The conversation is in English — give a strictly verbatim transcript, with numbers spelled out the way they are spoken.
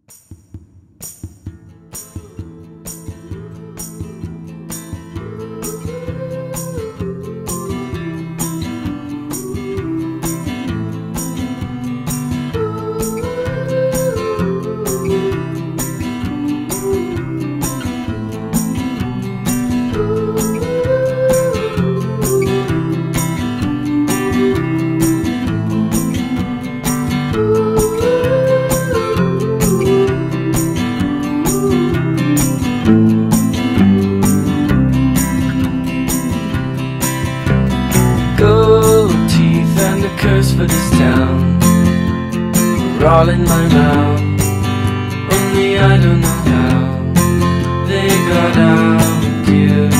Gold teeth and a curse for this town are all in my mouth. Only I don't know how they got out here.